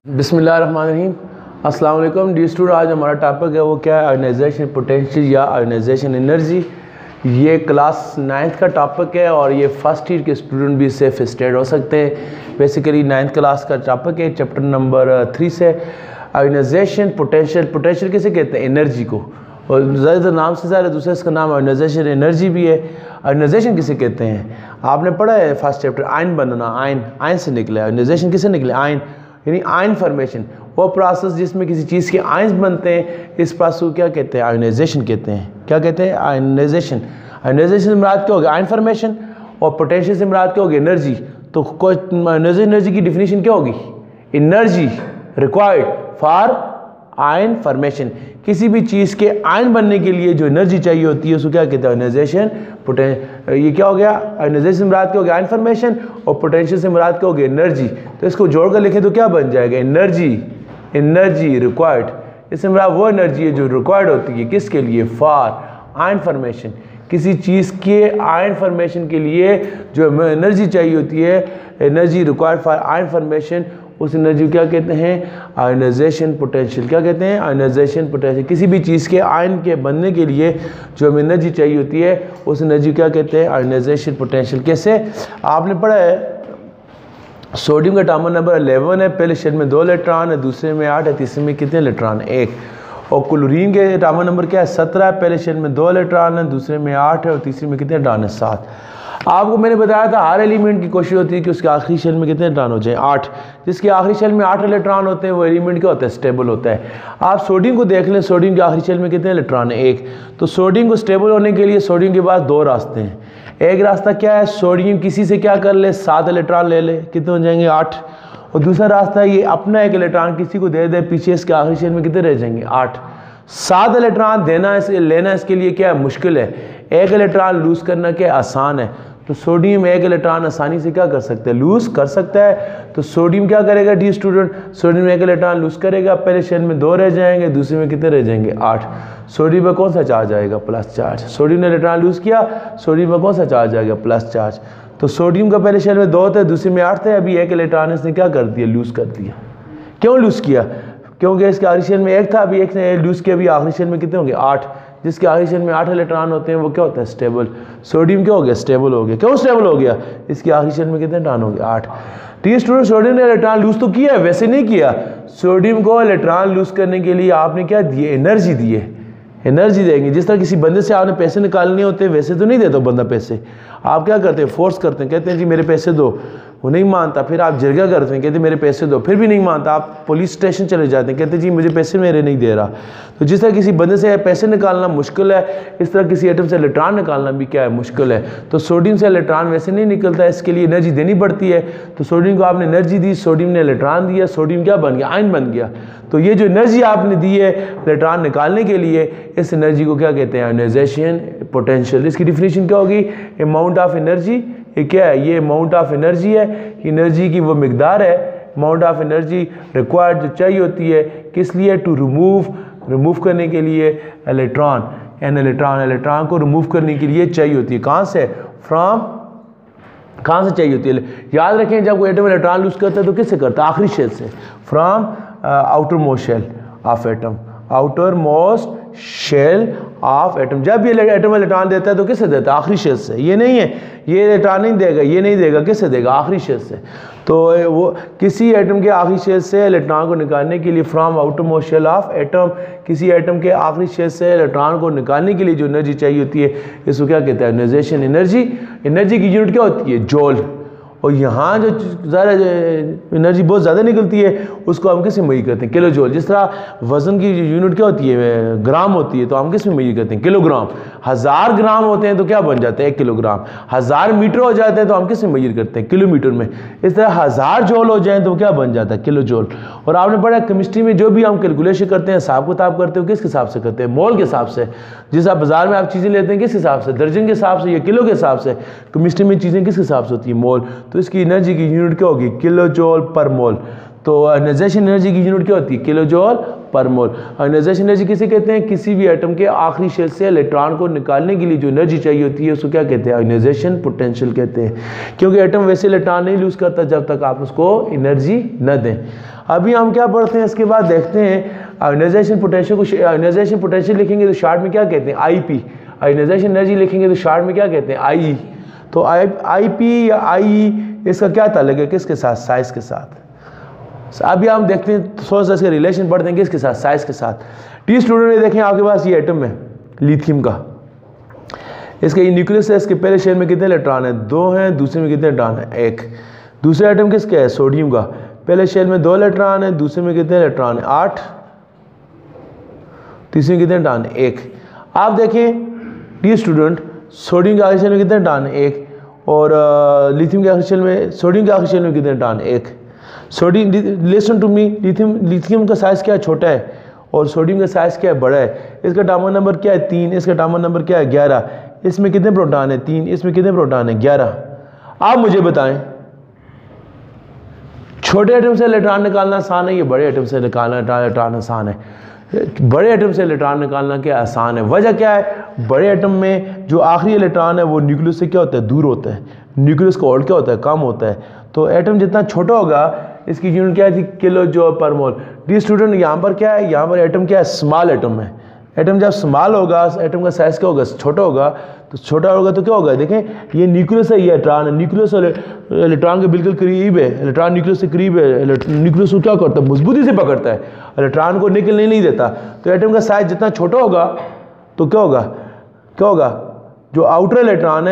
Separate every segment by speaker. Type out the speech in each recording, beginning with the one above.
Speaker 1: बिस्मिल्लाहिर्रहमानिर्रहीम। अस्सलाम वालेकुम डी स्टूडेंट। आज हमारा टॉपिक है वो क्या है, आयोनाइजेशन पोटेंशियल या आयोनाइजेशन एनर्जी। ये क्लास 9th का टॉपिक है और ये फर्स्ट ईयर के स्टूडेंट भी इससे फ्रस्ट्रेट हो सकते हैं। बेसिकली 9th क्लास का टॉपिक है, चैप्टर नंबर 3 से आयोनाइजेशन पोटेंशियल। पोटेंशियल किसे कहते हैं? एनर्जी को। और ज़्यादातर नाम से ज़्यादा दूसरा इसका नाम आयोनाइजेशन एनर्जी भी है। आयोनाइजेशन किसे कहते हैं? आपने पढ़ा है फर्स्ट चैप्टर, आयन बनना, आयन से निकला। आयोनाइजेशन किसे निकले? आयन, यानी आयन फॉर्मेशन, वो प्रोसेस जिसमें किसी चीज़ के आयन बनते हैं, इस प्रोसेस को क्या कहते हैं? आयोनाइजेशन कहते हैं। क्या कहते हैं? आयोनाइजेशन। आयोनाइजेशन से मुराद क्या होगी? Ion formation. और पोटेंशियल से मुराद क्या होगी? एनर्जी। तो आयोनाइजेशन एनर्जी की डिफिनीशन क्या होगी? Energy required for ion formation. किसी भी चीज़ के आयन बनने के लिए जो एनर्जी चाहिए होती है उसको क्या कहते हैं? आयोनाइजेशन। ये क्या हो गया? आयोनाइजेशन से मुराद क्या हो गया? Ion formation. और पोटेंशियल से मुराद क्या हो गया? एनर्जी। तो इसको जोड़कर लिखें तो क्या बन जाएगा? Energy required. इससे मुराद वो एनर्जी है जो रिक्वायर्ड होती है किसके लिए? For ion formation. किसी चीज़ के आयन फॉर्मेशन के लिए जो एनर्जी चाहिए होती है, energy required for ion formation, उस एनर्जी को क्या कहते हैं? Ionization potential. क्या कहते हैं? Ionization potential. किसी भी चीज़ के आयन के बनने के लिए जो हमें एनर्जी चाहिए होती है उस एनर्जी क्या कहते हैं? Ionization potential. कैसे? आपने पढ़ा है सोडियम का एटॉमिक नंबर 11 है, पहले शेल में 2 इलेक्ट्रॉन है, दूसरे में 8 है, तीसरे में कितने इलेक्ट्रॉन? 1। और क्लोरीन के एटॉमिक नंबर क्या है? 17 है, पहले शेल में 2 इलेक्ट्रॉन है, दूसरे में 8 है और तीसरे में कितने इलेक्ट्रॉन है? 7। आपको मैंने बताया था हर एलिमेंट की कोशिश होती है कि उसके आखिरी शेल में कितने इलेक्ट्रॉन हो जाए? 8। जिसके आखिरी शेल में 8 इलेक्ट्रॉन होते हैं वो एलिमेंट क्या होता है? स्टेबल होता है। आप सोडियम को देख लें, सोडियम के आखिरी शेल में कितने इलेक्ट्रॉन है? 1। तो सोडियम को स्टेबल होने के लिए सोडियम के पास 2 रास्ते हैं। एक रास्ता क्या है? सोडियम किसी से क्या कर ले? 7 इलेक्ट्रॉन ले ले, कितने हो जाएंगे? 8। और दूसरा रास्ता ये अपना 1 इलेक्ट्रॉन किसी को दे दे, पीछे इसके आखिरी शेल में कितने रह जाएंगे? 8। 7 इलेक्ट्रॉन देना लेना इसके लिए क्या है? मुश्किल है। 1 इलेक्ट्रॉन लूज करना क्या आसान है। तो सोडियम 1 इलेक्ट्रॉन आसानी से क्या कर सकते हैं? लूज कर सकता है। तो सोडियम क्या करेगा the student? Sodium 1 electron lose करेगा, पहले शेल में 2 रह जाएंगे, दूसरे में कितने रह जाएंगे? 8। सोडियम में कौन सा चार्ज आएगा? Plus charge. सोडियम ने इलेक्ट्रॉन लूज किया, सोडियम में कौन सा चार्ज आएगा? Plus charge. तो सोडियम का पहले शेल में 2 थे, दूसरे में 8 थे, अभी 1 इलेक्ट्रॉन इसने क्या कर दिया? लूज कर दिया। क्यों लूज किया? क्योंकि इसके आखिरी शेल में 1 था, अभी 1 ने लूज किया, अभी आखिरी शेल में कितने होंगे? 8। जिसके आखिरी शेल में 8 इलेक्ट्रॉन होते हैं वो क्या होता है? स्टेबल। सोडियम क्या हो गया? स्टेबल हो गया। क्यों स्टेबल हो गया? इसके आखिरी शेल में कितने इलेक्ट्रॉन हो गए? 8। टी स्टूडेंट, सोडियम ने इलेक्ट्रॉन लूज तो किया है, वैसे नहीं किया। सोडियम को इलेक्ट्रॉन लूज करने के लिए आपने क्या दिए? एनर्जी दिए। एनर्जी देंगे। जिस तरह किसी बंदे से आपने पैसे निकालने होते, वैसे तो नहीं देता बंदा पैसे। आप क्या करते हैं? फोर्स करते हैं, कहते हैं जी मेरे पैसे दो, वो नहीं मानता, फिर आप जरगा करते हैं, कहते हैं मेरे पैसे दो, फिर भी नहीं मानता, आप पुलिस स्टेशन चले जाते हैं, कहते हैं जी मुझे पैसे मेरे नहीं दे रहा। तो जिस तरह किसी बंदे से पैसे निकालना मुश्किल है, इस तरह किसी एटम से इलेक्ट्रॉन निकालना भी क्या है? मुश्किल है। तो सोडियम से इलेक्ट्रॉन वैसे नहीं निकलता है, इसके लिए एनर्जी देनी पड़ती है। तो सोडियम को आपने एनर्जी दी, सोडियम ने इलेक्ट्रॉन दिया, सोडियम क्या बन गया? आयन बन गया। तो ये जो एनर्जी आपने दी है इलेक्ट्रॉन निकालने के लिए, इस एनर्जी को क्या कहते हैं? Ionization potential. इसकी डिफिनीशन क्या होगी? Amount of energy. ये क्या है? ये अमाउंट ऑफ एनर्जी है। एनर्जी की वो मिकदार है, अमाउंट ऑफ एनर्जी रिक्वायर्ड जो चाहिए होती है किस लिए? टू रिमूव करने के लिए इलेक्ट्रॉन। एन इलेक्ट्रॉन को रिमूव करने के लिए चाहिए होती है। कहाँ से? कहाँ से चाहिए होती है? याद रखें, जब कोई एटम इलेक्ट्रॉन लूज करता है तो किससे करता है? आखिरी शेल से। From outermost shell of atom. Outermost shell of atom. जब ये एटम इलेक्ट्रॉन देता है तो किससे देता है? आखिरी शेल से। ये नहीं है ये इलेक्ट्रॉन नहीं देगा, ये नहीं देगा, किससे देगा? आखिरी शेल से। तो वो किसी एटम के आखिरी शेल से इलेक्ट्रॉन को निकालने के लिए, from outermost shell of atom, किसी एटम के आखिरी शेल से इलेक्ट्रॉन को निकालने के लिए जो एनर्जी चाहिए होती है इसको क्या कहते हैं? Ionization energy. एनर्जी की यूनिट क्या होती है? जूल। और यहाँ जो ज़्यादा एनर्जी बहुत ज़्यादा निकलती है उसको हम किस में मेजर करते हैं? Kilo joule. जिस तरह वज़न की यूनिट क्या होती है? ग्राम होती है, तो हम किस में मेजर करते हैं? किलोग्राम। 1000 ग्राम होते हैं तो क्या बन जाते हैं? 1 किलोग्राम। 1000 मीटर हो जाते हैं तो हम किस में मेजर करते हैं? किलोमीटर में। इस तरह 1000 जूल हो जाए तो क्या बन जाता है? Kilo joule. और आपने पढ़ा केमिस्ट्री में जो भी हम कैलकुलेशन करते हैं, हिसाब किताब करते हो, किस हिसाब से करते हैं? मोल के हिसाब से। जिस आप बाजार में आप चीज़ें लेते हैं किस हिसाब से? दर्जन के हिसाब से या किलो के हिसाब से? केमिस्ट्री में चीज़ें किस हिसाब से होती है? मोल। तो इसकी एनर्जी की यूनिट क्या होगी? किलो जूल पर मोल। तो आयोनाइजेशन एनर्जी की यूनिट क्या होती है? किलो जूल पर मोल। आयोनाइजेशन एनर्जी किसे कहते हैं? किसी भी एटम के आखिरी शेल से इलेक्ट्रॉन को निकालने के लिए जो एनर्जी चाहिए होती है उसको क्या कहते हैं? आयोनाइजेशन पोटेंशियल कहते हैं। क्योंकि एटम वैसे इलेक्ट्रॉन नहीं लूज करता जब तक आप उसको एनर्जी न दें। अभी हम क्या पढ़ते हैं, इसके बाद देखते हैं आयोनाइजेशन पोटेंशियल को। आयोनाइजेशन पोटेंशियल लिखेंगे तो शॉर्ट में क्या कहते हैं, आईपी। आयोनाइजेशन एनर्जी लिखेंगे तो शॉर्ट में क्या कहते हैं, आई। तो आईपी या आई इसका क्या ताल्लुक है, किसके साथ, साइज के साथ। अभी हम देखते हैं थोड़ा सा इसका रिलेशन पढ़ते हैं किसके साथ, साइज के साथ। टी स्टूडेंट ने देखें आपके पास ये एटम है लिथियम का, इसका ये न्यूक्लियस है, इसके पहले शेल में कितने इलेक्ट्रॉन है, 2 हैं, दूसरे में कितने इलेक्ट्रॉन है, 1। दूसरा एटम किसका है, सोडियम का, पहले शेल में 2 इलेक्ट्रॉन है, दूसरे में कितने इलेक्ट्रॉन है, 8, तीसरे में कितने इलेक्ट्रॉन है, 1। आप देखें टी स्टूडेंट, सोडियम के आखिरी शेल में कितने इलेक्ट्रॉन है, 1, और लिथियम के आखिरी शेल में, सोडियम के आखिरी शेल में कितने इलेक्ट्रॉन है, 1। Sodium, listen to me, lithium का साइज क्या है, छोटा है, और सोडियम का साइज क्या है, बड़ा है। इसका एटॉमिक नंबर क्या है, 3, इसका एटॉमिक नंबर क्या है, 11। इसमें कितने प्रोटॉन है, 3, इसमें कितने प्रोटॉन है, 11। आप मुझे बताएं छोटे एटम से इलेक्ट्रॉन निकालना आसान है या बड़े एटम से निकालना इलेक्ट्रॉन आसान है। बड़े एटम से इलेक्ट्रॉन निकालना क्या आसान है, वजह क्या है, बड़े एटम में जो आखिरी इलेक्ट्रॉन है वो न्यूक्लियस से क्या होता है, दूर होता है, न्यूक्लियस का ओल्ड क्या होता है, कम होता है। तो एटम जितना छोटा होगा इसकी यूनिट क्या थी, किलो जूल पर मोल। डी स्टूडेंट यहाँ पर क्या है, यहाँ पर एटम क्या है, स्मॉल एटम है। एटम जब स्मॉल होगा, एटम का साइज क्या होगा, छोटा होगा। तो छोटा होगा तो क्या होगा, देखें ये न्यूक्लियस है, ये इलेक्ट्रॉन है, न्यूक्लियस इलेक्ट्रॉन के बिल्कुल करीब है, इलेक्ट्रॉन न्यूक्लियस से करीब है। न्यूक्लियस को क्या करता है, मजबूती से पकड़ता है, इलेक्ट्रॉन को निकलने नहीं देता। तो एटम का साइज जितना छोटा होगा तो क्या होगा, क्या होगा, जो आउटर इलेक्ट्रॉन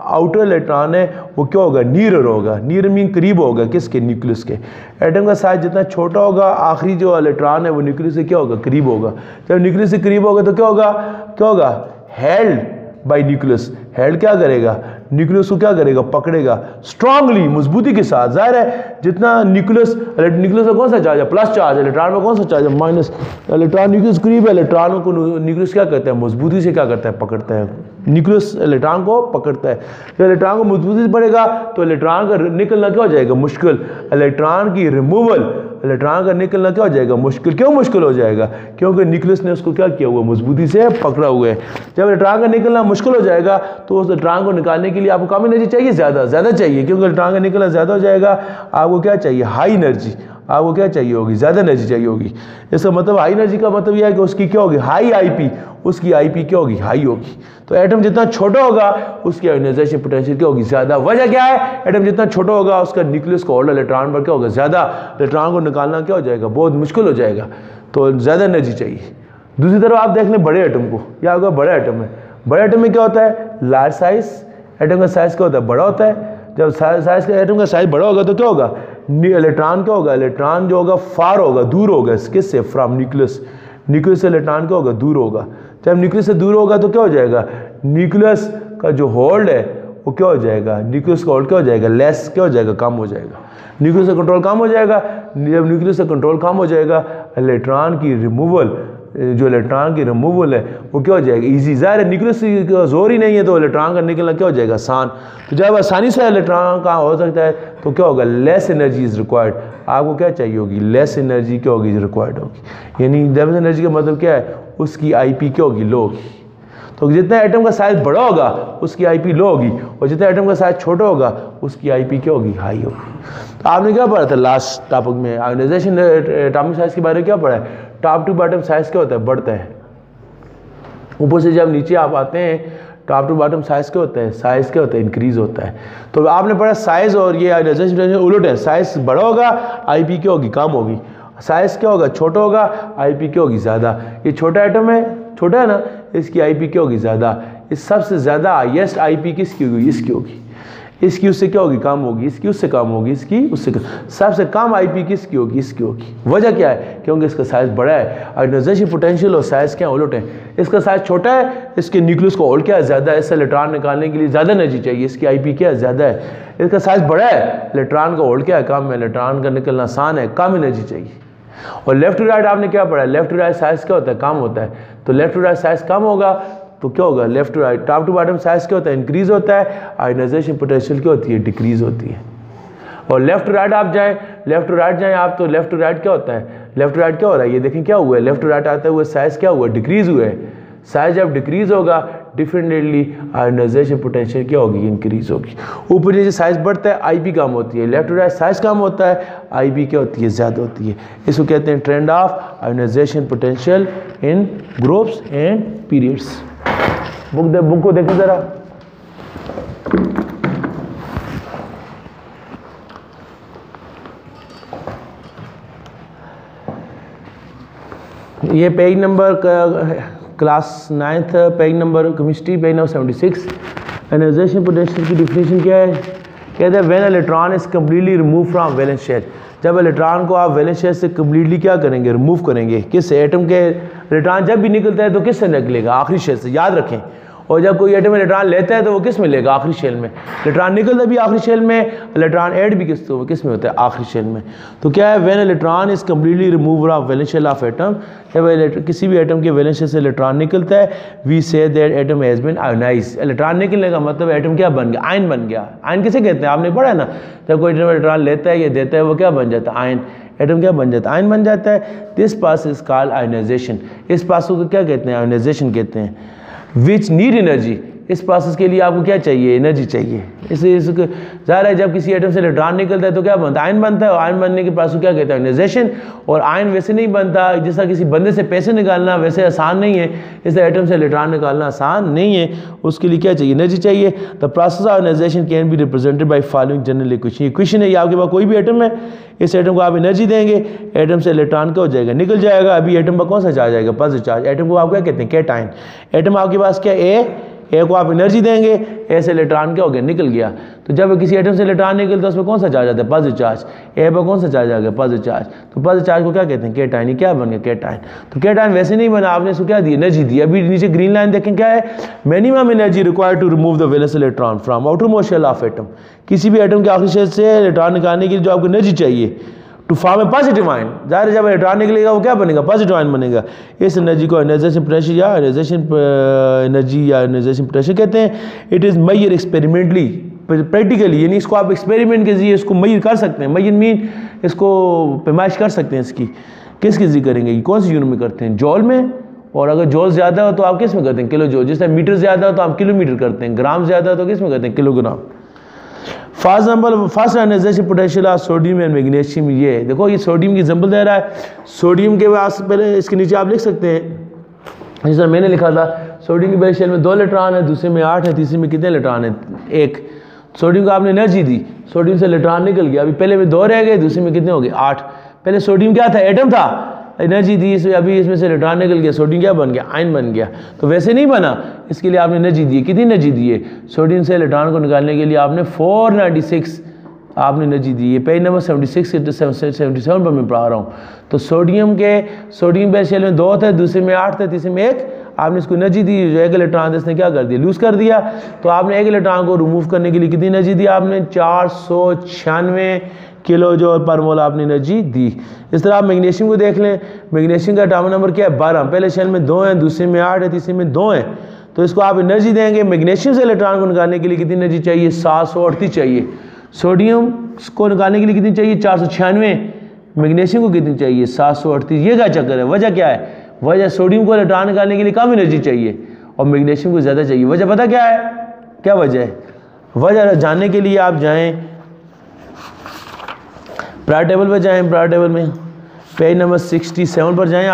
Speaker 1: है वो क्या होगा, नीरर होगा। नीरर मीन करीब होगा किसके, न्यूक्लियस के। एटम का साइज जितना छोटा होगा, आखिरी जो इलेक्ट्रॉन है वो न्यूक्लियस से क्या होगा, करीब होगा। जब न्यूक्लियस से करीब होगा तो क्या होगा, क्या होगा, हेल्ड बाय न्यूक्लियस। हेल्ड क्या करेगा, न्यूक्लियस को क्या करेगा, पकड़ेगा स्ट्रांगली, मजबूती के साथ। जाहिर है जितना न्यूक्लियस का कौन सा चार्ज है, प्लस चार्ज है, इलेक्ट्रॉन में कौन सा चार्ज है, माइनस। इलेक्ट्रॉन न्यूक्लियस करीब है, इलेक्ट्रॉन को न्यूक्लियस क्या करता है, मजबूती से क्या करता है, पकड़ता है। न्यूक्लियस इलेक्ट्रॉन को पकड़ता है। जब इलेक्ट्रॉन को मजबूती से पड़ेगा तो इलेक्ट्रॉन का निकलना क्या हो जाएगा, मुश्किल। इलेक्ट्रॉन की रिमूवल, इलेक्ट्रॉन का निकलना क्या हो जाएगा, मुश्किल। क्यों मुश्किल हो जाएगा, क्योंकि न्यूक्लियस ने उसको क्या किया हुआ, मजबूती से पकड़ा हुआ है। जब इलेक्ट्रॉन का निकलना मुश्किल हो जाएगा तो उस इलेक्ट्रॉन को निकालने के लिए आपको कम एनर्जी चाहिए, ज़्यादा चाहिए, क्योंकि इलेक्ट्रॉन का निकलना ज़्यादा हो जाएगा। आपको क्या चाहिए, हाई एनर्जी। आपको क्या चाहिए होगी, ज़्यादा एनर्जी चाहिए होगी। इसका मतलब हाई एनर्जी का मतलब यह है कि उसकी क्या होगी, हाई आईपी, उसकी आईपी क्या होगी, हाई होगी। तो एटम जितना छोटा होगा उसकी आयोनाइजेशन पोटेंशियल क्या होगी, ज़्यादा। वजह क्या है, एटम जितना छोटा होगा उसका न्यूक्लियस का ओल्डर इलेक्ट्रॉन पर क्या होगा, ज़्यादा। इलेक्ट्रॉन को निकालना क्या हो जाएगा, बहुत मुश्किल हो जाएगा, तो ज़्यादा एनर्जी चाहिए। दूसरी तरफ आप देख लें बड़े एटम को, यह होगा बड़ा एटम है। बड़े एटम में क्या होता है, लार्ज साइज। एटम का साइज क्या होता है, बड़ा होता है। जब साइज का एटम का साइज बड़ा होगा तो क्या होगा, इलेक्ट्रॉन क्या होगा, इलेक्ट्रॉन जो होगा फार होगा, दूर होगा किससे, फ्रॉम न्यूक्लियस। न्यूक्लियस से इलेक्ट्रॉन क्या होगा, दूर होगा। जब न्यूक्लियस से दूर होगा तो क्या हो जाएगा, न्यूक्लियस का जो होल्ड है वो क्या हो जाएगा, न्यूक्लियस का होल्ड क्या हो जाएगा, लेस क्या हो जाएगा, कम हो जाएगा। न्यूक्लियस का कंट्रोल कम हो जाएगा। जब न्यूक्लियस का कंट्रोल कम हो जाएगा, इलेक्ट्रॉन की रिमूवल, जो इलेक्ट्रॉन की रिमूवल है वो क्या हो जाएगा, ईजी। ज़ाहिर है न्यूक्लियस का जोर ही नहीं है तो इलेक्ट्रॉन का निकलना क्या हो जाएगा, आसान। तो जब आसानी से इलेक्ट्रॉन का हो सकता है तो क्या होगा, लेस एनर्जी इज़ रिक्वायर्ड। आपको क्या चाहिए होगी, लेस एनर्जी क्या होगी, रिक्वायर्ड होगी। यानी लेस एनर्जी का मतलब क्या है, उसकी आईपी क्या होगी, लो होगी। तो जितना एटम का साइज बड़ा होगा उसकी आईपी लो होगी, और जितना एटम का साइज छोटा होगा उसकी आईपी क्या होगी, हाई होगी। तो आपने क्या पढ़ा था लास्ट टॉपिक में, आयोनाइजेशन एटॉमिक साइज के बारे में क्या पढ़ा है। टॉप टू बॉटम साइज क्या होता है, बढ़ता है। ऊपर से जब नीचे आप आते हैं टॉप टू बॉटम साइज क्या होता है, साइज क्या होता है, इंक्रीज होता है। तो आपने पढ़ा साइज और ये आयोनाइजेशन उलट है। साइज बड़ा होगा, आईपी क्या होगी, कम होगी। साइज क्या होगा, छोटा होगा, आईपी क्या होगी, ज़्यादा। ये छोटा एटम है, छोटा है ना, इसकी आईपी क्या होगी, ज़्यादा। इस सबसे ज़्यादा हाईएस्ट आईपी किसकी होगी, इसकी होगी। इसकी उससे क्या होगी, कम होगी। इसकी उससे कम होगी, इसकी उससे कम। सबसे कम आईपी किसकी होगी, इसकी होगी। वजह क्या है, क्योंकि इसका साइज बड़ा है। आयोनाइजेशन पोटेंशियल और साइज क्या उलट है। इसका साइज छोटा है, इसके न्यूक्लियस का होल्ड क्या है, ज़्यादा है। इससे इलेक्ट्रॉन निकालने के लिए ज़्यादा एनर्जी चाहिए, इसकी आईपी क्या है, ज़्यादा है। इसका साइज बड़ा है, इलेक्ट्रॉन का होल्ड क्या है, कम है। इलेक्ट्रॉन का निकलना आसान है, कम एनर्जी चाहिए। और लेफ्ट टू राइट आपने क्या पढ़ा, लेफ्ट टू राइट साइज क्या होता है, कम होता है। तो लेफ्ट टू राइट साइज कम होगा तो क्या होगा, left to right. Top to bottom size क्या होता है, इंक्रीज होता है। आयोनाइजेशन पोटेंशियल क्या होती है, डिक्रीज होती है। और लेफ्ट टू राइट आप जाएं, लेफ्ट टू राइट जाएं आप, तो लेफ्ट टू राइट क्या होता है, लेफ्ट टू राइट क्या हो रहा है, ये देखें क्या हुआ है, लेफ्ट टू राइट आता है हुआ साइज क्या हुआ, डिक्रीज हुआ है। साइज जब डिक्रीज होगा, डिफरेंटली आयोनाइजेशन पोटेंशियल क्या होगी, इंक्रीज होगी। ऊपर नीचे साइज बढ़ता है, आईपी कम होती है, लेफ्ट टू राइट साइज कम होता है, आईपी क्या होती है, ज़्यादा होती है। इसको कहते हैं trend of ionization potential in groups and periods. Book को देखें ज़रा। ये page number class 9th page number chemistry page number 76। Ionization potential की डिफिनेशन क्या है? कहते हैं when electron is completely remove from valence shell. जब इलेक्ट्रॉन को आप वैलेंस शेल से कम्प्लीटली क्या करेंगे, रिमूव करेंगे। किस एटम के इलेक्ट्रॉन जब भी निकलता है तो किससे निकलेगा, आखिरी शेल से, याद रखें। और जब कोई एटम इलेक्ट्रॉन लेता है तो वो किस में लेगा, आखिरी शेल में। इलेक्ट्रॉन निकलता भी आखिरी शेल में, इलेक्ट्रॉन ऐड भी किस में होता है, आखिरी शेल में। तो क्या है, when electron is completely remove of valence shell of atom, जब किसी भी एटम के वैलेंस शेल से इलेक्ट्रॉन निकलता है, we say that atom has been ionized. इलेक्ट्रॉन निकलने का मतलब एटम क्या बन गया, आयन बन गया। आयन किसे कहते हैं, आपने पढ़ा है ना, जब कोई एटम इलेक्ट्रॉन लेता है या देता है वो क्या बन जाता है, आयन। एटम क्या बन जाता है, आयन बन जाता है। This process is called ionization. इस प्रोसेस को क्या कहते हैं, आयोनाइजेशन कहते हैं। विच नीड एनर्जी, इस प्रोसेस के लिए आपको क्या चाहिए, एनर्जी चाहिए। इसलिए ज़ाहिर है जब किसी एटम से इलेक्ट्रॉन निकलता है तो क्या बनता है, आयन बनता है। और आयन बनने के प्रोसेस क्या कहते हैं, आयोनाइजेशन। और आयन वैसे नहीं बनता जैसा किसी बंदे से पैसे निकालना वैसे आसान नहीं है, इसलिए एटम से इलेक्ट्रॉन निकालना आसान नहीं है। उसके लिए क्या चाहिए, एनर्जी चाहिए। The process of ionization can be represented by following general equation. Equation है ये, आपके पास कोई भी एटम है, इस एटम को आप एनर्जी देंगे, एटम से इलेक्ट्रॉन क्या हो जाएगा, निकल जाएगा। अभी एटम पर कौन सा चार्ज आएगा, पॉजिटिव चार्ज। एटम को आप क्या कहते हैं, कैटायन। एटम आपके पास क्या ए को आप एनर्जी देंगे, ए से इलेक्ट्रॉन क्या हो गया, निकल गया। तो जब किसी एटम से इलेक्ट्रॉन निकलता है उसमें कौन सा चार्ज आता है, पॉजिटिव चार्ज। ए पर कौन सा चार्ज आ गया, पॉजिटिव चार्ज। तो पॉजिटिव चार्ज को क्या कहते हैं, कैटायन। ये क्या बन गया, कैटायन। तो कैटायन वैसे नहीं बना, आपने इसको क्या दी, एनर्जी दी। अभी नीचे ग्रीन लाइन देखें क्या है, minimum energy required to remove the valence electron from outermost shell of atom. किसी भी एटम के आखिरी शेल से इलेक्ट्रॉन निकालने के लिए जो आपको एनर्जी चाहिए to form a positive ion. ज़ाहिर है जब इलेक्ट्रॉन निकलेगा वो क्या बनेगा, पॉजिटिव आयन बनेगा। इस एनर्जी को आयोनाइजेशन पोटेंशियल या आयोनाइजेशन एनर्जी या आयोनाइजेशन पोटेंशियल कहते हैं। It is measure experimentally, practically, यानी इसको आप एक्सपेरिमेंट के जरिए इसको मेजर कर सकते हैं। मेजर मीन इसको पैमाइश कर सकते हैं इसकी। किस ज़रिए करेंगे, कौन सी यूनिट में करते हैं, जॉल में। और अगर जॉल ज़्यादा हो तो आप किस में करते हैं, किलो जॉल। जिस तरह मीटर ज़्यादा हो तो आप किलोमीटर करते हैं, ग्राम ज़्यादा हो तो किस में करते हैं, kilogram. First example, first ionization potential of sodium and magnesium. ये देखो, ये सोडियम की एग्जाम्पल दे रहा है। सोडियम के पास पहले इसके नीचे आप लिख सकते हैं, जिस तरह मैंने लिखा था, सोडियम की पहले शेल में 2 इलेक्ट्रॉन है, दूसरे में 8 है, तीसरे में कितने इलेक्ट्रॉन है, 1। सोडियम को आपने एनर्जी दी, सोडियम से इलेक्ट्रॉन निकल गया। अभी पहले में 2 रह गए, दूसरे में कितने हो गए, 8। पहले सोडियम क्या था, एटम था, एनर्जी दी इसमें, अभी इसमें से इलेक्ट्रॉन निकल गया, सोडियम क्या बन गया, आयन बन गया। तो वैसे नहीं बना, इसके लिए आपने एनर्जी दी। कितनी एनर्जी दी है, सोडियम से इलेक्ट्रॉन को निकालने के लिए आपने 496 आपने एनर्जी दी है। पेज नंबर 76 से 77 पर मैं पढ़ा रहा हूँ। तो सोडियम पे शेल में 2 थे, दूसरे में 8 थे, तीसरे में 1। आपने इसको एनर्जी दी, जो 1 इलेक्ट्रॉन इसने क्या कर दिया, लूज कर दिया। तो आपने 1 इलेक्ट्रॉन को रिमूव करने के लिए कितनी एनर्जी दी, आपने 496 किलो जो पर मोल आपने एनर्जी दी। इस तरह आप मैग्नीशियम को देख लें। मैग्नीशियम का एटॉमिक नंबर क्या है, 12। पहले शेल में 2 हैं, दूसरे में 8 है, तीसरे में 2 हैं। तो इसको आप एनर्जी देंगे। मैग्नीशियम से इलेक्ट्रॉन को निकालने के लिए कितनी एनर्जी चाहिए, 738 चाहिए। सोडियम को निकालने के लिए कितनी चाहिए, 496। मैग्नीशियम को कितनी चाहिए, 738। ये क्या चक्कर है, वजह क्या है, वजह सोडियम को इलेक्ट्रॉन निकालने के लिए कम एनर्जी चाहिए और मैग्नीशियम को ज़्यादा चाहिए। वजह पता क्या है, क्या वजह है, वजह जानने के लिए आप जाएं प्रायर टेबल पर जाएं। प्रायर टेबल में पेज नंबर 67 पर जाएं।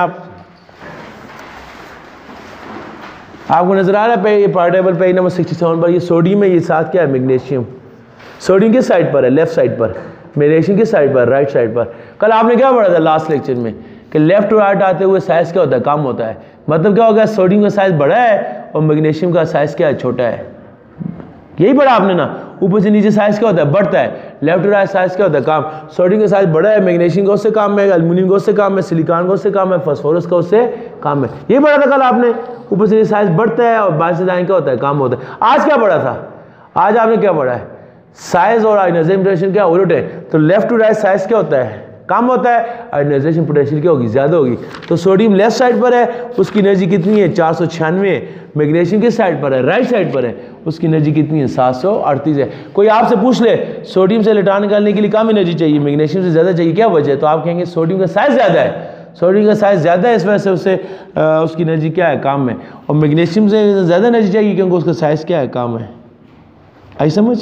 Speaker 1: आपको नजर आ रहा है प्रायर टेबल पेज नंबर 67 पर, ये सोडियम है, ये साथ क्या है, मैग्नीशियम। सोडियम किस साइड पर है, लेफ्ट साइड पर। मैग्नीशियम किस साइड पर, राइट साइड पर। कल आपने क्या पढ़ा था लास्ट लेक्चर में कि लेफ्ट टू राइट आते हुए साइज क्या होता है, कम होता है। मतलब क्या हो गया, सोडियम का साइज बड़ा है और मैग्नीशियम का साइज क्या है, छोटा है। यही पढ़ा आपने ना। ऊपर से नीचे साइज क्या होता है, बढ़ता है। लेफ्ट टू राइट साइज क्या होता है, कम। सोडियम का साइज बड़ा है, मैग्नीशियम का उससे कम है, एल्युमिनियम का उससे कम है, सिलिकॉन का उससे कम है, फास्फोरस का उससे कम है। यही पढ़ा था कल आपने। ऊपर से साइज बढ़ता है और बाहर से दाएं क्या होता है, कम होता है। आज क्या पढ़ा था, आज आपने क्या पढ़ा है, साइज और आयोनाइजेशन पोटेंशियल क्या उलट है। तो लेफ्ट टू राइट साइज क्या होता है, कम होता है, आयोनाइजेशन पोटेंशियल क्या होगी, ज़्यादा होगी। तो सोडियम लेफ्ट साइड पर है, उसकी एनर्जी कितनी है, 496। मैग्नीशियम किस साइड पर है, राइट साइड पर है, उसकी एनर्जी कितनी है, 738 है। कोई आपसे पूछ ले सोडियम से इलेक्ट्रॉन निकालने के लिए कम एनर्जी चाहिए, मैग्नीशियम से ज़्यादा चाहिए, क्या वजह है, तो आप कहेंगे सोडियम का साइज ज़्यादा है, सोडियम का साइज ज़्यादा है, इस वजह से उससे उसकी एनर्जी क्या है, कम है। और मैग्नीशियम से ज़्यादा एनर्जी चाहिए क्योंकि उसका साइज क्या है, कम है। आई समझ?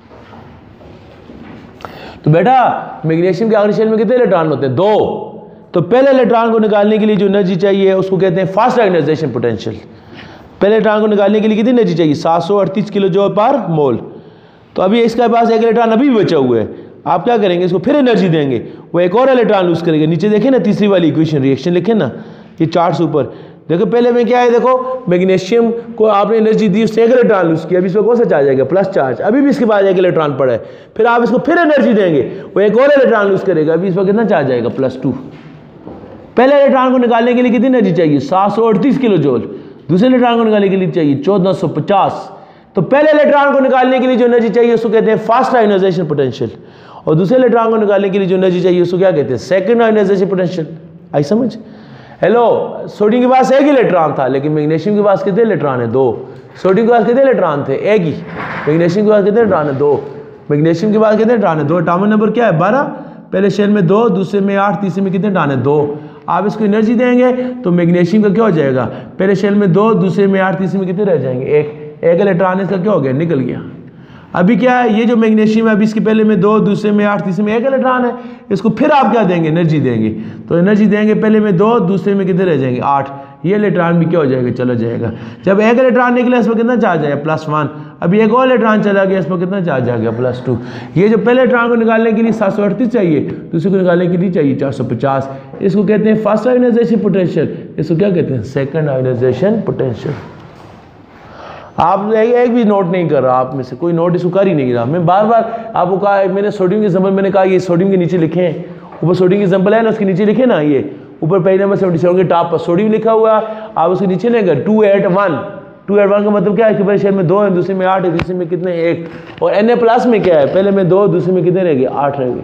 Speaker 1: तो बेटा मैग्नीशियम के आखिरी शेल में कितने इलेक्ट्रॉन होते हैं? 2। तो पहले इलेक्ट्रॉन को निकालने के लिए जो एनर्जी चाहिए उसको कहते हैं फास्ट आयोनाइजेशन पोटेंशियल। पहले इलेक्ट्रॉन को निकालने के लिए कितनी एनर्जी चाहिए? 738 किलो जूल पर मोल। तो अभी इसके पास एक इलेक्ट्रॉन अभी भी बचा हुआ है, आप क्या करेंगे, इसको फिर एनर्जी देंगे, वो एक और इलेक्ट्रॉन लूज करेगा। नीचे देखें ना, तीसरी वाली इक्वेशन रिएक्शन लिखे ना, ये चार्ट्स ऊपर देखो। पहले में क्या है, देखो मैग्नीशियम को आपने एनर्जी दी, उससे एक इलेक्ट्रॉन लूज किया, अभी इसमें कौन सा चार्ज आएगा? Plus charge. अभी भी इसके बाद एक इलेक्ट्रॉन पड़ा है, फिर आप इसको फिर एनर्जी देंगे, वो एक और इलेक्ट्रॉन लूज करेगा, अभी इस पर कितना चार्ज आएगा? +2। पहले इलेक्ट्रॉन को निकालने के लिए कितनी एनर्जी चाहिए? 738 किलो जूल। दूसरे इलेक्ट्रॉन को निकालने के लिए चाहिए 1450। तो पहले इलेक्ट्रॉन को निकालने के लिए जो एनर्जी चाहिए उसको कहते हैं फास्ट आयोनाइजेशन पोटेंशियल, और दूसरे इलेक्ट्रॉन को निकालने के लिए जो एनर्जी चाहिए उसको क्या कहते हैं? Second ionization potential. आई समझ? हेलो, सोडियम के पास एक ही इलेक्ट्रॉन था, लेकिन मैग्नीशियम के पास कितने इलेक्ट्रॉन है? 2। सोडियम के पास कितने इलेक्ट्रॉन थे? एक ही। मैग्नीशियम के पास कितने इलेक्ट्रॉन है? 2। मैग्नीशियम के पास कितने इलेक्ट्रॉन है? 2। एटॉमिक नंबर क्या है? 12। पहले शेल में 2, दूसरे में 8, तीसरे में कितने इलेक्ट्रॉन है? 2। आप इसको एनर्जी देंगे तो मैग्नीशियम का क्या हो जाएगा? पहले शेल में 2, दूसरे में 8, तीसरे में कितने रह जाएंगे? 1। एक इलेक्ट्रॉन इसका क्या हो गया? निकल गया। अभी क्या है, ये जो मैग्नीशियम है, अभी इसके पहले में 2, दूसरे में 8, तीसरे में 1 इलेक्ट्रॉन है, इसको फिर आप क्या देंगे? एनर्जी देंगे। तो एनर्जी देंगे, पहले में 2, दूसरे में कितने रह जाएंगे? 8। ये इलेक्ट्रॉन भी क्या हो जाएगा? चला जाएगा। जब एक इलेक्ट्रॉन निकला, इस पर कितना चार्ज आया? +1। अभी एक और इलेक्ट्रॉन चला गया, इस पर कितना चार्ज आ गया? +2। ये जो पहले इलेक्ट्रॉन को निकालने के लिए 738 चाहिए, दूसरे को निकालने के लिए चाहिए 450। इसको कहते हैं फर्स्ट आयोनाइजेशन पोटेंशियल, इसको क्या कहते हैं? Second ionization potential. आप एक भी नोट नहीं कर रहा, आप में से कोई नोट इसको कर ही नहीं रहा। मैं बार बार आपको कहा, मैंने सोडियम के एग्जाम्पल मैंने कहा ये सोडियम के नीचे लिखे हैं, ऊपर सोडियम के एग्जाम्पल है ना, उसके नीचे लिखे ना, ये ऊपर पेज नंबर 77 के टॉप पर सोडियम लिखा हुआ, आप उसके नीचे लेंगे 281। 281 का मतलब क्या है कि पहले शेल में 2 है, दूसरे में 8 है, तीसरे में कितने? 1। और Na+ में क्या है? पहले में 2, दूसरे में कितने रहेंगे? 8 रहेंगे।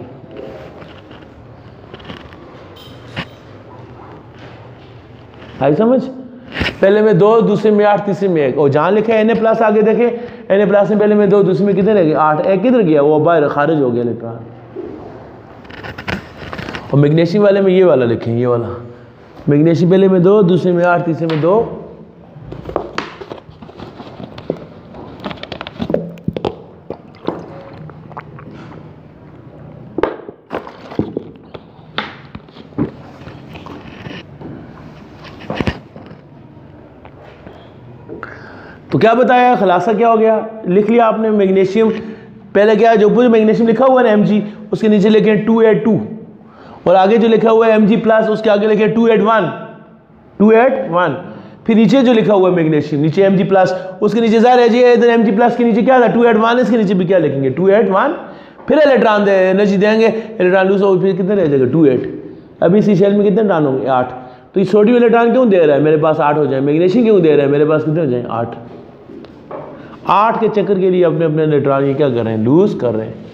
Speaker 1: आई समझ? पहले में 2, दूसरे में 8, तीसरे में 1। और जहाँ लिखा है Na+ आगे देखें, Na+ में पहले में 2, दूसरे में कितने रह गए? 8। एक किधर गया? वो बाहर खारिज हो गया इलेक्ट्रॉन। और मैग्नीशियम वाले में ये वाला लिखें, ये वाला मैग्नीशियम पहले में 2, दूसरे में 8, तीसरे में 2। तो क्या बताया? खुलासा क्या हो गया? लिख लिया आपने मैग्नीशियम पहले क्या है, जो ऊपर मैग्नीशियम लिखा हुआ है Mg, उसके नीचे लिखे 282, और आगे जो लिखा हुआ है Mg+, उसके आगे लिखे 281। 281। फिर नीचे जो लिखा हुआ है मैग्नीशियम, नीचे Mg+, उसके नीचे ज़ाहिर है जी, इधर Mg+ के नीचे क्या था? 281। इसके नीचे भी क्या लिखेंगे? 281। फिर इलेक्ट्रॉन दे एनर्जी देंगे, इलेक्ट्रॉन लूज हो, फिर कितने रह जाएगा? 28। अभी इसी शेल में कितने इलेक्ट्रॉन होंगे? 8। तो ये सोडियम इलेक्ट्रॉन क्यों दे रहा है? मेरे पास 8 हो जाए। मैग्नीशियम क्यों दे रहा है? मेरे पास कितने हो जाए? 8। 8 के चक्कर के लिए अपने अपने इलेक्ट्रॉन ये क्या कर रहे हैं? लूज कर रहे हैं।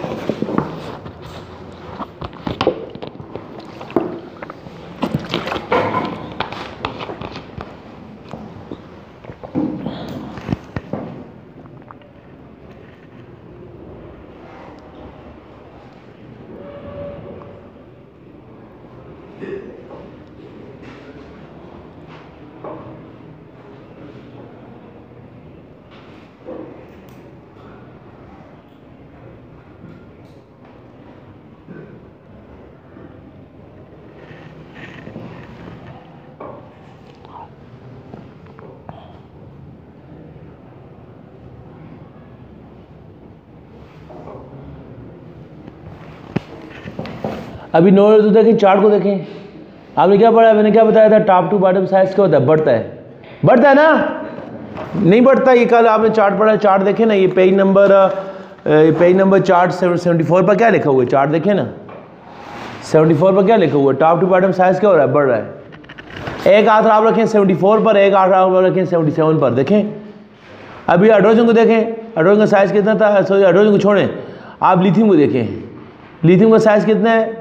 Speaker 1: अभी नोट तो देखें, चार्ट को देखें। आपने क्या पढ़ा? मैंने क्या बताया था? टॉप टू बॉटम साइज क्या होता है? बढ़ता है। बढ़ता है ना? नहीं बढ़ता। ये कल आपने चार्ट पढ़ा, चार्ट देखें ना, ये पेज नंबर चार्ट 74 पर क्या लिखा हुआ है? चार्ट देखें ना, 74 पर क्या लिखा हुआ है? टॉप टू बॉटम साइज क्या हो रहा है? बढ़ रहा है। एक हाथ आप रखें 74 पर, एक हाथ आप रखें 77 पर। देखें अभी हाइड्रोजन को देखें, हाइड्रोजन का साइज कितना था? सॉरी, हाइड्रोजन को छोड़ें, आप लिथियम को देखें। लिथियम का साइज कितना है?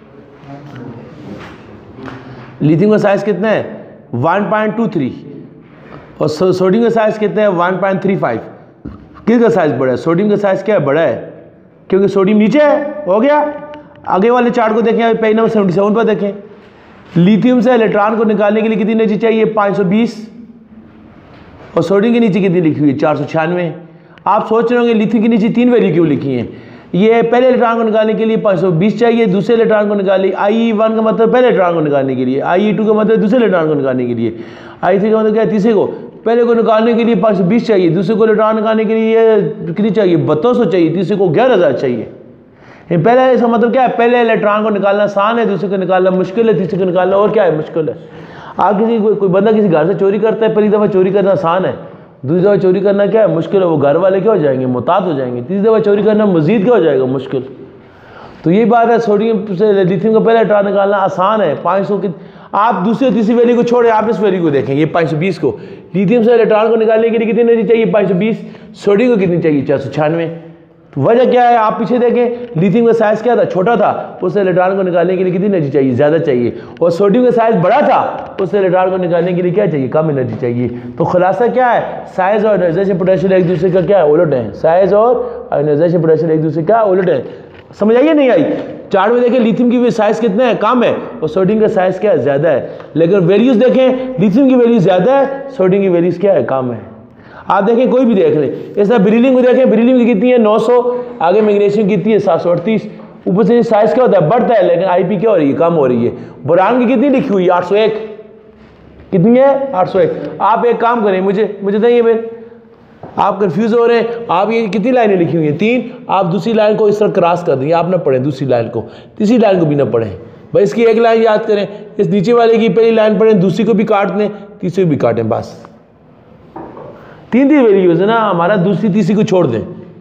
Speaker 1: लिथियम का साइज कितना है? 1.23। और सोडियम का साइज कितना है? 1.35। किसका साइज बड़ा है? सोडियम का साइज क्या है? बड़ा है, क्योंकि सोडियम नीचे है। हो गया। आगे वाले चार्ट को देखें, पेज नंबर 77 पर देखें। लिथियम से इलेक्ट्रॉन को निकालने के लिए कितनी एनर्जी चाहिए? 520। और सोडियम के नीचे कितनी लिखी हुई है? 496। आप सोच रहे होंगे लिथियम के नीचे 3 वैल्यू क्यों लिखी हैं? ये पहले इलेक्ट्रॉन को निकालने के लिए 520 चाहिए, दूसरे इलेक्ट्रॉन को निकालने IE1 का मतलब पहले इलेक्ट्रॉन को निकालने के लिए, IE2 का मतलब दूसरे इलेक्ट्रॉन को निकालने के लिए, IE3 का मतलब क्या है? तीसरे को। पहले को निकालने के लिए 520 चाहिए, दूसरे को इलेक्ट्रॉन निकालने के लिए कितनी चाहिए? 3200 चाहिए, तीसरे को 11000 चाहिए। पहले इसका मतलब क्या है? पहले इलेक्ट्रॉन को निकालना आसान है, दूसरे को निकालना मुश्किल है, तीसरे को निकालना और क्या है? मुश्किल है। आप कोई बंदा किसी घर से चोरी करता है, पहली दफ़ा चोरी करना आसान है, दूसरी दफ़ा चोरी करना क्या है? मुश्किल है। वो घर वाले क्या हो जाएंगे? मुताद हो जाएंगे। तीसरी दफ़ा चोरी करना मजीद क्या हो जाएगा? मुश्किल। तो यही बात है, सोडियम से लिथियम का पहले इलेक्ट्रॉन निकालना आसान है। 500 की आप दूसरी और तीसरी वैल्यू को छोड़े, आप इस वैल्यू को देखें, ये 520 को। लिथियम से इलेक्ट्रॉन को निकालने के लिए कितनी एनर्जी चाहिए? 520। सोडियम को कितनी चाहिए? 496। तो वजह क्या है? आप पीछे देखें, लिथियम का साइज क्या था? छोटा था, उससे इलेक्ट्रॉन को निकालने के लिए कितनी एनर्जी चाहिए? ज़्यादा चाहिए। और सोडियम का साइज बड़ा था, उससे इलेक्ट्रॉन को निकालने के लिए क्या चाहिए? कम एनर्जी चाहिए। तो खुलासा क्या है? साइज और आयोनाइजेशन पोटेंशियल एक दूसरे का क्या है? उलट है। साइज और आयोनाइजेशन पोटेंशियल एक दूसरे का उलट है। समझ आइए नहीं आई? चार्ट में देखें, लिथियम की साइज कितना है? कम है, और सोडियम का साइज क्या है? ज़्यादा है। लेकिन वैल्यूज देखें, लिथियम की वैल्यू ज़्यादा है, सोडियम की वैल्यूज क्या है? कम है। आप देखें, कोई भी देख लें। इस तरह बेरिलियम को देखें, बेरिलियम की कितनी है? 900। आगे मैग्नीशियम कितनी है? 738। ऊपर से साइज क्या होता है? बढ़ता है, लेकिन IP क्या हो रही है? कम हो रही है। बोरान की कितनी लिखी हुई है? 801। कितनी है? 801। आप एक काम करें, मुझे देंगे फिर, आप कंफ्यूज हो रहे हैं। आप ये कितनी लाइनें लिखी हुई हैं? 3। आप दूसरी लाइन को इस तरह क्रॉस कर देंगे, आप ना पढ़ें दूसरी लाइन को, तीसरी लाइन को भी ना पढ़ें। भाई इसकी एक लाइन याद करें, इस नीचे वाले की पहली लाइन पढ़ें, दूसरी को भी काट दें, तीसरी को भी काटें। बस 3 वैल्यूज है ना हमारा, दूसरी तीसरी को छोड़ दें।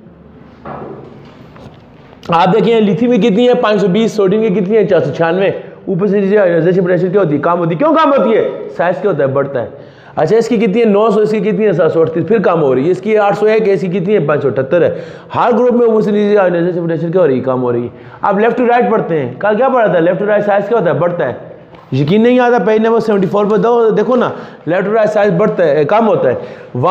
Speaker 1: आप देखिए लिथियम में कितनी है? 520। सोडियम की कितनी है? 496। ऊपर से नीचे आयोनाइजेशन पोटेंशियल क्या होती है? कम होती है। क्यों कम होती है? साइज क्या होता है? बढ़ता है। अच्छा, इसकी कितनी है? 900। इसकी कितनी है? 738। फिर कम हो रही है। इसकी 801 है, इसकी कितनी है? 578 है। हर ग्रुप में ऊपर से नीचे आयोनाइजेशन पोटेंशियल क्या हो रही है? कम हो रही है। आप लेफ्ट टू राइट पढ़ते हैं, कल क्या पढ़ा था? लेफ्ट टू राइट साइज क्या होता है? बढ़ता है। यकीन नहीं आता? पेज नंबर 74 पर देखो ना, लेफ्ट टू राइट साइज बढ़ता है, कम होता है।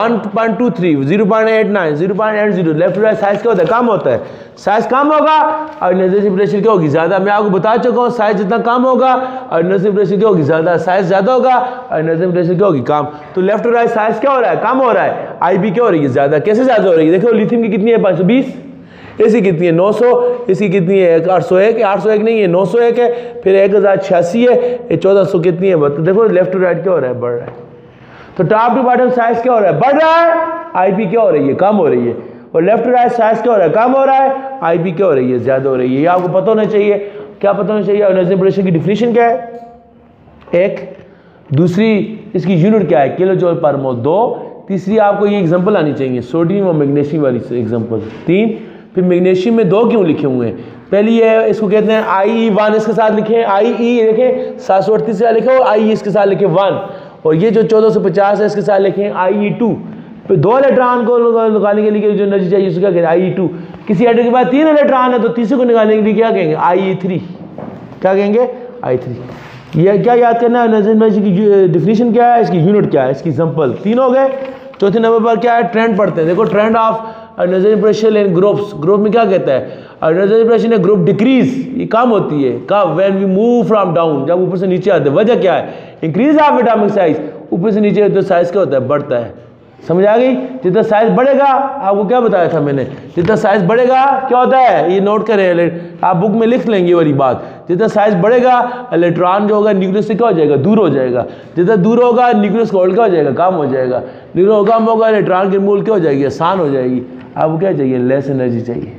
Speaker 1: 1.23, 0.89, 0.80, लेफ्ट टू राइट साइज क्या होता है? कम होता है। साइज कम होगा, आयोनाइजेशन पोटेंशियल क्या होगी? ज़्यादा। मैं आपको बता चुका हूँ, साइज जितना कम होगा, आयोनाइजेशन पोटेंशियल क्या होगी? ज़्यादा। साइज ज़्यादा होगा, आयोनाइजेशन पोटेंशियल क्या होगी? कम। तो लेफ्ट टू राइट साइज क्या हो रहा है? कम हो रहा है। IP क्या हो रही है? ज़्यादा। कैसे ज़्यादा हो रही है? देखो लिथियम की कितनी है? 520। इसकी कितनी है? 900। इसकी कितनी है? 801। 801 नहीं है, 901 है। फिर 1086 है। ये 1400 कितनी है? देखो लेफ्ट टू राइट क्या हो रहा है? बढ़ रहा है। तो टॉप टू बॉटम साइज क्या हो रहा है? बढ़ रहा है। IP क्या हो रही है? कम हो रही है। और लेफ्ट टू राइट साइज क्या हो रहा है? कम हो रहा है। IP क्या हो रही है? ज़्यादा हो रही है। ये आपको पता होना चाहिए। क्या पता होना चाहिए? आयोनाइजेशन पोटेंशियल की डिफिनीशन क्या है? एक। दूसरी इसकी यूनिट क्या है? किलो जूल पर मोल। 2। तीसरी आपको ये एग्जांपल आनी चाहिए, सोडियम और मैग्नीशियम वाली एग्जांपल। 3। फिर मैग्नीशियम में 2 क्यों लिखे हुए हैं? पहली है, इसको कहते हैं IE1, इसके साथ लिखे IE, देखें 738 से लिखे, और IE इसके साथ लिखे 1। और ये जो 1450 है इसके साथ लिखे IE2। फिर 2 इलेक्ट्रॉन को निकालने के लिए जो एनर्जी चाहिए उसको क्या कहते हैं? IE2। किसी एटम के बाद 3 इलेक्ट्रॉन है तो तीसरे को निकालने के लिए क्या कहेंगे? IE3। क्या कहेंगे? I3। ये क्या याद करना है? एनर्जी की डिफिनीशन क्या है, इसकी यूनिट क्या है, इसकी एग्जांपल। 3 हो गए। चौथे नंबर पर क्या है? ट्रेंड पढ़ते हैं। देखो trend of ionization potential in groups. Group में क्या कहता है? Ionisation potential in group decrease, ये कम होती है। कब? When we move from down, जब ऊपर से नीचे आते हैं। वजह क्या है? इंक्रीज ऑफ एटॉमिक साइज, ऊपर से नीचे तो साइज क्या होता है? बढ़ता है। समझ आ गई? जितना साइज बढ़ेगा, आपको क्या बताया था मैंने, जितना साइज बढ़ेगा क्या होता है? ये नोट करें, आप बुक में लिख लेंगे वाली बात। जितना साइज बढ़ेगा, इलेक्ट्रॉन जो होगा न्यूक्लियस से क्या हो जाएगा? दूर हो जाएगा। जितना दूर होगा, न्यूक्लियस का होल्ड क्या हो जाएगा? कम हो जाएगा। न्यूक्लियस कम होगा, इलेक्ट्रॉन की मूल क्या हो जाएगी? आसान हो जाएगी। आपको क्या चाहिए? लेस एनर्जी चाहिए।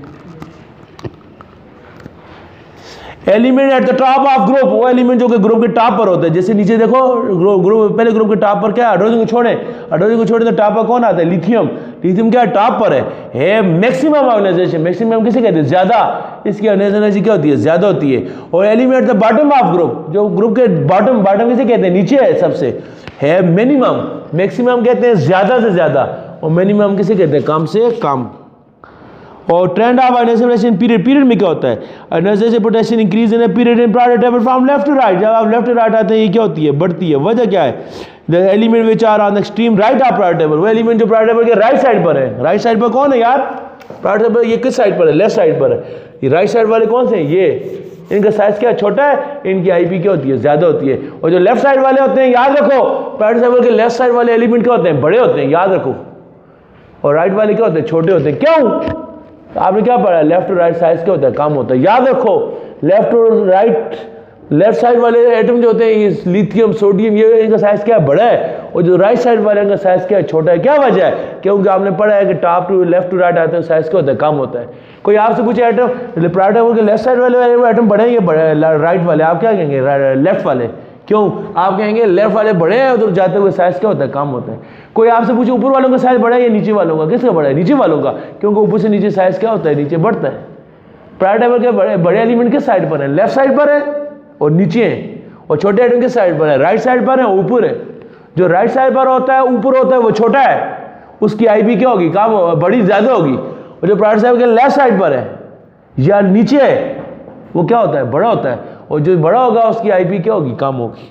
Speaker 1: Element at the top of group, वो एलिमेंट जो कि ग्रुप के टॉप पर होता है। जैसे नीचे देखो, ग्रुप पहले ग्रुप के टॉप पर क्या है? हाइड्रोजन को छोड़े, हाइड्रोजन को छोड़े तो टॉप पर कौन आता है? लिथियम। लिथियम क्या है? टॉप पर है मैक्सिमम आयोनाइजेशन। मैक्सिमम किसे कहते हैं? ज्यादा। इसकी आयोनाइजेशन एनर्जी क्या होती है? ज्यादा होती है। और element at the bottom of group, जो ग्रुप के बॉटम किसे कहते हैं? नीचे है सबसे, है मिनिमम। मैक्सिमम कहते हैं ज्यादा से ज्यादा, और मिनिमम किसे कहते हैं? कम से कम। और trend of ionisation period, period में क्या होता है? Ionisation potential increase in period in period table from left to right. जब आप लेफ्ट टू राइट आते हैं, ये क्या होती है? बढ़ती है। वजह क्या है? The element which are on the extreme right of period table, वो एलिमेंट जो पीरियड टेबल के राइट साइड पर है। राइट साइड पर कौन है यार? पीरियड टेबल ये किस साइड पर है? लेफ्ट साइड पर है। ये राइट साइड वाले कौन से हैं? ये इनका साइज क्या छोटा है, इनकी आईपी क्या होती है, ज्यादा होती है। और जो लेफ्ट साइड वाले होते हैं, याद रखो पैरेलल टेबल के लेफ्ट साइड वाले एलिमेंट क्या होते हैं, बड़े होते हैं, याद रखो। और राइट वाले क्या होते हैं, छोटे होते हैं। क्यों? आपने क्या पढ़ा, लेफ्ट और राइट साइज क्या होता है, कम होता है। याद रखो लेफ्ट और राइट, लेफ्ट साइड वाले एटम जो होते हैं, ये लिथियम, सोडियम, ये इनका साइज क्या है, बड़ा है। और जो राइट साइड वाले इनका साइज क्या है, छोटा है। क्या वजह है? क्योंकि आपने पढ़ा है कि top to left to right आते हैं, साइज क्या होता है, कम होता है। कोई आपसे पूछे एटम प्राइवेट के लेफ्ट साइड वाले एटम बड़े हैं या बड़े राइट वाले, आप क्या कहेंगे, लेफ्ट वाले। क्यों? आप कहेंगे लेफ्ट वाले बड़े हैं, उधर जाते हुए साइज क्या होता है, कम होता है। कोई आपसे पूछे ऊपर वालों का साइज बड़ा है या नीचे वालों का, किसका बड़ा है, नीचे वालों का, क्योंकि ऊपर से नीचे साइज क्या होता है, नीचे बढ़ता है। प्राइवेट टेबल के बड़े एलिमेंट किस साइड पर है, लेफ्ट साइड पर है और नीचे है। और छोटे एटम किस साइड पर है, राइट साइड पर है, ऊपर है। जो राइट साइड पर होता है, ऊपर होता है, वो छोटा है, उसकी आईपी क्या होगी, कम, बड़ी ज्यादा होगी। और जो प्राइवेट साइड के लेफ्ट साइड पर है या नीचे है, वो क्या होता है, बड़ा होता है। और जो बड़ा होगा उसकी आईपी क्या होगी, कम होगी।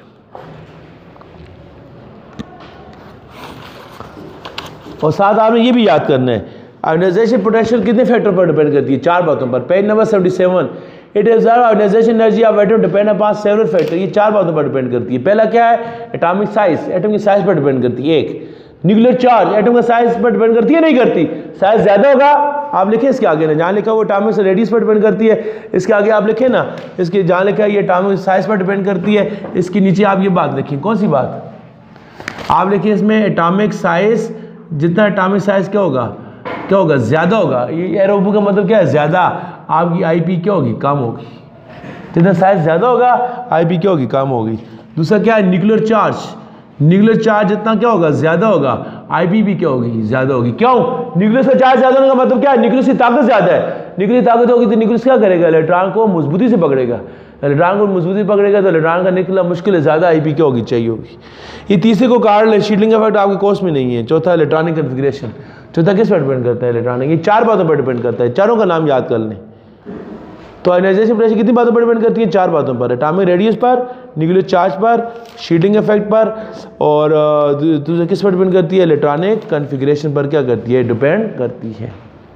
Speaker 1: और साथ आपने ये भी याद करना है, आयोनाइजेशन पोटेंशियल कितने फैक्टर पर डिपेंड करती है, 4 बातों पर। Page number 77, it is ionisation energy of atom depend upon several factor. ये 4 बातों पर डिपेंड करती है। पहला क्या है, एटॉमिक साइज, एटम की साइज पर डिपेंड करती है। एक न्यूक्लियर चार्ज, एटम का साइज पर डिपेंड करती है, नहीं करती। साइज ज्यादा होगा, आप लिखे इसके आगे ना, जहाँ लिखा वो एटॉमिक से रेडियस पर डिपेंड करती है, इसके आगे आप लिखे ना, इसके जहाँ लिखा है ये एटॉमिक साइज पर डिपेंड करती है, इसके नीचे आप ये बात लिखिए। कौन सी बात आप लिखिए इसमें, एटॉमिक साइज, जितना एटॉमिक साइज क्या होगा, ज्यादा होगा। ये एरो का मतलब क्या है, ज्यादा, आपकी आईपी क्या होगी, कम होगी। जितना साइज ज्यादा होगा, आईपी क्या होगी, कम होगी। दूसरा क्या है, न्यूक्लियर चार्ज, न्यूक्लियर चार्ज जितना क्या होगा, ज्यादा होगा, आईपी भी क्या होगी, ज्यादा होगी। क्यों? न्यूक्लियस का चार्ज ज्यादा होने का मतलब क्या है, न्यूक्लियस की ताकत ज्यादा है। न्यूक्लियस की ताकत होगी तो न्यूक्लियस क्या करेगा, इलेक्ट्रॉन को मजबूती से पकड़ेगा। इलेक्ट्रॉन को मजबूती से पकड़ेगा तो इलेक्ट्रॉन का निकलना मुश्किल है, ज्यादा आईपी क्या होगी, चाहिए होगी। ये तीसरे को काट ले, शीटलिंग इफेक्ट आपके कोर्स में नहीं है। चौथा इलेक्ट्रॉनिक कन्फिगरेशन, चौथा किस पर डिपेंड करता है, इलेक्ट्रॉनिक। ये 4 बातों पर डिपेंड करता है, चारों का नाम याद कर लें। तो आयोनाइजेशन पोटेंशियल कितनी बातों पर डिपेंड करती है, 4 बातों पर, एटॉमिक रेडियस पर, न्यूक्लियर चार्ज पर, शीटिंग इफेक्ट पर, और दूसरा किस पर डिपेंड करती है, इलेक्ट्रॉनिक कन्फिगरेशन पर क्या करती है, डिपेंड करती है।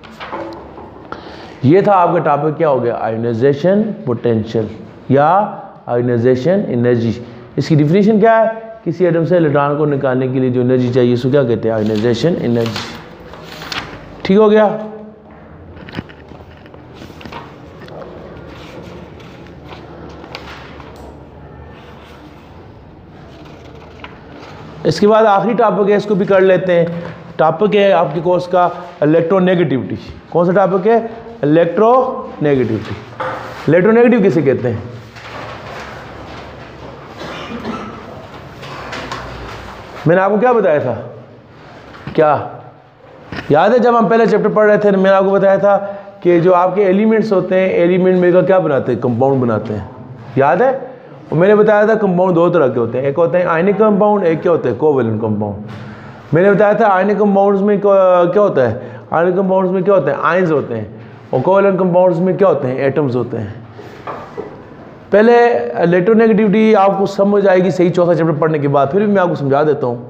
Speaker 1: ये था आपका टॉपिक, क्या हो गया, आयोनाइजेशन पोटेंशियल या आयोनाइजेशन एनर्जी। इसकी डिफिनीशन क्या है, किसी एटम से इलेक्ट्रॉन को निकालने के लिए जो एनर्जी चाहिए उसको क्या कहते हैं, आयोनाइजेशन एनर्जी। ठीक हो गया। इसके बाद आखिरी टॉपिक है, इसको भी कर लेते हैं। टॉपिक है आपके कोर्स का इलेक्ट्रोनेगेटिविटी। कौन सा टॉपिक है, इलेक्ट्रोनेगेटिविटी। इलेक्ट्रोनेगेटिव किसे कहते हैं, मैंने आपको क्या बताया था, क्या याद है? जब हम पहले चैप्टर पढ़ रहे थे मैंने आपको बताया था कि जो आपके एलिमेंट्स होते हैं, एलिमेंट मिलकर क्या बनाते हैं, कंपाउंड बनाते हैं, याद है? और मैंने बताया था कंपाउंड 2 तरह के होते हैं, एक होते हैं आयनिक कंपाउंड, एक क्या होता है, कोवेलेंट कंपाउंड। मैंने बताया था आयनिक कंपाउंड्स में क्या होता है, आयनिक कंपाउंड्स में क्या होते हैं, आयंस होते हैं, और कोवेलेंट कंपाउंड्स में क्या होते हैं, एटम्स होते हैं। पहले इलेक्ट्रोनेगेटिविटी आपको समझ आएगी सही चौथा चैप्टर पढ़ने के बाद, फिर भी मैं आपको समझा देता हूँ।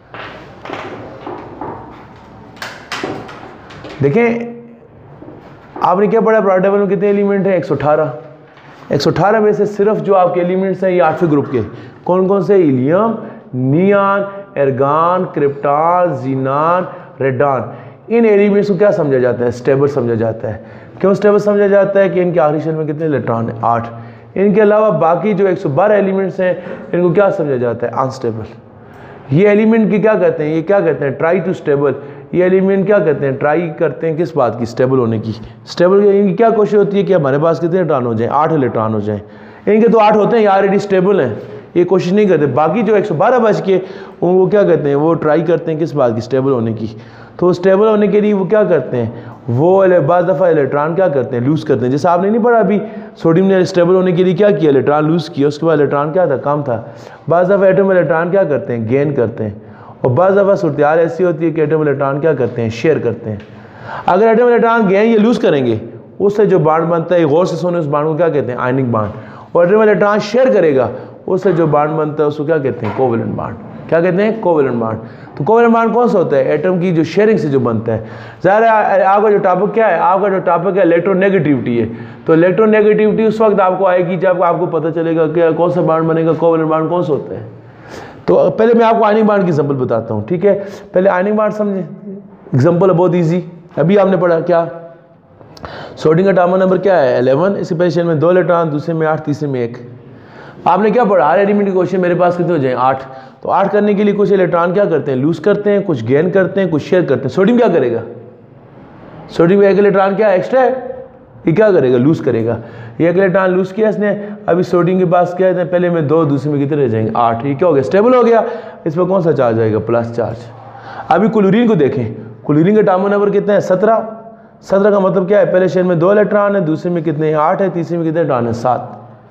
Speaker 1: देखें आपने क्या पढ़ा, प्रायोगिक टेबल में कितने एलिमेंट हैं, 118। 118 में से सिर्फ जो आपके एलिमेंट्स हैं ये 8वें ग्रुप के, कौन कौन से, helium, neon, argon, krypton, xenon, radon. इन एलिमेंट्स को क्या समझा जाता है, स्टेबल समझा जाता है। क्यों स्टेबल समझा जाता है कि इनके आखिरी शेल में कितने इलेक्ट्रॉन हैं, 8। इनके अलावा बाकी जो 112 एलिमेंट्स हैं इनको क्या समझा जाता है, अनस्टेबल। ये एलिमेंट की क्या कहते हैं, ये क्या कहते हैं, ट्राई टू स्टेबल। ये एलिमेंट क्या कहते हैं, ट्राई करते हैं किस बात की, स्टेबल होने की। स्टेबल इनकी क्या कोशिश होती है कि हमारे पास कितने इलेक्ट्रॉन हो जाएं, 8 इलेक्ट्रॉन हो जाएं। इनके तो 8 होते हैं, ये ऑलरेडी स्टेबल हैं, ये कोशिश नहीं करते। बाकी जो 112 बच के उनको क्या कहते हैं, वो ट्राई करते हैं किस बात की, स्टेबल होने की। तो स्टेबल होने के लिए वो क्या करते हैं, वो बाज़ दफ़ा इलेक्ट्रॉन क्या करते हैं, लूज़ करते हैं। जैसे आपने नहीं पढ़ा अभी, सोडियम ने स्टेबल होने के लिए क्या किया, इलेक्ट्रॉन लूज़ किया, उसके बाद इलेक्ट्रॉन क्या था, कम था। बाज़ दफ़ा एटम इलेक्ट्रॉन क्या करते हैं, गेन करते हैं। और बाज़ दफ़ा सूरत हाल ऐसी होती है कि एटम इलेक्ट्रॉन क्या करते हैं, शेयर करते हैं। अगर एटम इलेक्ट्रॉन गेन या लूज़ करेंगे, उससे जो बांड बनता है, गौर से सुने, उस बांड को क्या कहते हैं, आयनिक बांड। और एटम इलेक्ट्रॉन शेयर करेगा, उससे जो बांड बनता है उसको क्या कहते हैं, कोवेलेंट बांड। क्या कहते हैं? Covalent bond. तो कोवेलेंट बॉन्ड कौन सा होता है? एटम की जो शेयरिंग से जो बनता है। ज़ाहिर है आपका जो टॉपिक क्या है? आपका जो टॉपिक है इलेक्ट्रोनेगेटिविटी है। तो इलेक्ट्रोनेगेटिविटी उस वक्त आपको आएगी जब आपको पता चलेगा कि कौन सा बॉन्ड बनेगा, कोवेलेंट बॉन्ड कौन सा होता है। तो पहले मैं आपको आयनिक बॉन्ड की एग्जांपल बताता हूँ, ठीक है? पहले आयनिक बॉन्ड समझे। एग्जांपल है बहुत ईजी, अभी आपने पढ़ा क्या? सोडियम का अटॉमिक नंबर क्या है? 11। इसके पहले शेल में 2 इलेक्ट्रॉन, दूसरे में 8, तीसरे में 1। आपने क्या पढ़ा? हर एलिमेंट के क्वेश्चन मेरे पास कितने हो जाए? 8। तो 8 करने के लिए कुछ इलेक्ट्रॉन क्या करते हैं? लूज करते हैं, कुछ गेन करते हैं, कुछ शेयर करते हैं। सोडियम क्या करेगा? सोडियम का एक इलेक्ट्रॉन क्या एक्स्ट्रा है, ये क्या करेगा? लूज करेगा। ये एक इलेक्ट्रॉन लूज किया इसने, अभी सोडियम के पास क्या है? पहले में 2, दूसरे में कितने रह जाएंगे? 8। ये क्या हो गया? स्टेबल हो गया। इस पर कौन सा चार्ज आएगा? Plus charge. अभी क्लोरीन को देखें, क्लोरीन का अटॉमिक नंबर कितना है? 17। 17 का मतलब क्या है? पहले शेल में 2 इलेक्ट्रॉन है, दूसरे में कितने हैं? 8 है, तीसरे में कितने इलेक्ट्रॉन है? 7।